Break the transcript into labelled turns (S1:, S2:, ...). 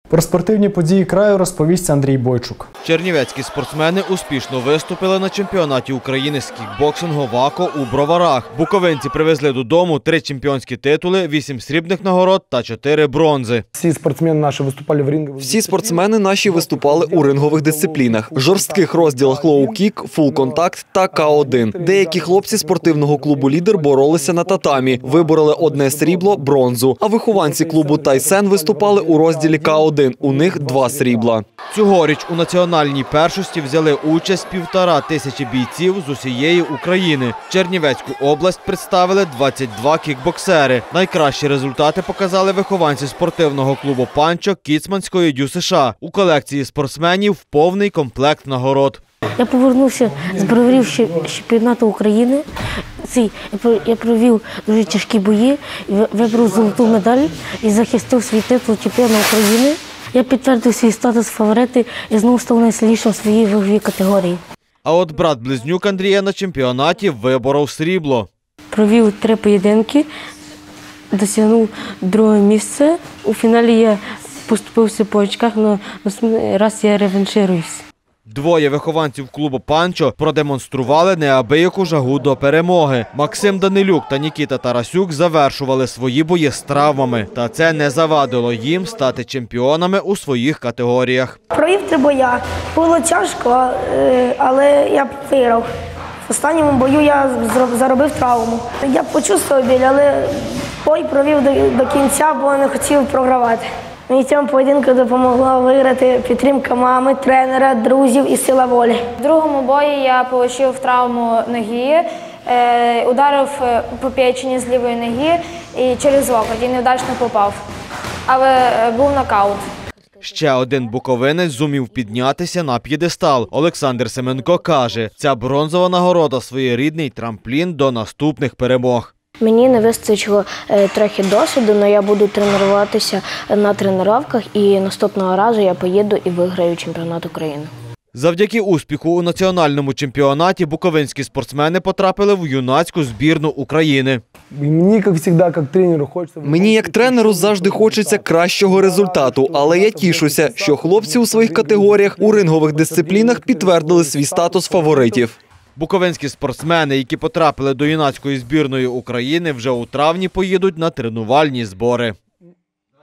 S1: Про спортивні події краю розповість Андрій Бойчук.
S2: Чернівецькі спортсмени успішно виступили на чемпіонаті України з кікбоксингу ВАКО у Броварах. Буковинці привезли додому 3 чемпіонські титули, 8 срібних нагород та 4 бронзи.
S1: Всі спортсмени наші виступали у рингових дисциплінах – жорстких розділах лоу-кік, фул-контакт та К1. Деякі хлопці спортивного клубу «Лідер» боролися на татамі, вибороли 1 срібло, бронзу. А вихованці клубу «Тайсен» виступали у розділі К1. У них 2 срібла.
S2: Цьогоріч у національній першості взяли участь 1500 бійців з усієї України. Чернівецьку область представили 22 кікбоксери. Найкращі результати показали вихованці спортивного клубу «Панчо» Кіцманської ДЮСШ. У колекції спортсменів повний комплект нагород.
S3: Я повернувся з Броварів чемпіонату України. Я провів дуже тяжкі бої, вибрав золоту медаль і захистив свій титул чемпіона України. Я підтвердив свій статус фаворити і знову став найсильнішим в своїй ваговій категорії.
S2: А от брат-близнюк Андрія на чемпіонаті виборов срібло.
S3: Провів 3 поєдинки, досягнув 2-е місце. У фіналі я поступився по очках, але наступний раз я реваншируюсь.
S2: 2 вихованців клубу «Панчо» продемонстрували неабияку жагу до перемоги. Максим Данилюк та Нікіта Тарасюк завершували свої бої з травмами. Та це не завадило їм стати чемпіонами у своїх категоріях.
S4: Провів 3 бої. Було тяжко, але я виграв. В останньому бою я заробив травму. Я почувствував біль, але бой провів до кінця, бо не хотів програвати. Мені цьому поєдинку допомогла виграти підтримка мами, тренера, друзів і сила волі.
S5: В другому бої я отримав травму ноги, ударив по печені з лівої ноги і через локоть, і невдачно попав. Але був нокаут.
S2: Ще один буковинець зумів піднятися на п'єдестал. Олександр Семенко каже, ця бронзова нагорода – своєрідний трамплін до наступних перемог.
S3: Мені не вистачило трохи досвіду, але я буду тренуватися на тренуваннях і наступного разу я поїду і виграю чемпіонат України.
S2: Завдяки успіху у національному чемпіонаті буковинські спортсмени потрапили в юнацьку збірну України.
S1: Мені як тренеру завжди хочеться кращого результату, але я тішуся, що хлопці у своїх категоріях у рингових дисциплінах підтвердили свій статус фаворитів.
S2: Буковинські спортсмени, які потрапили до юнацької збірної України, вже у травні поїдуть на тренувальні збори.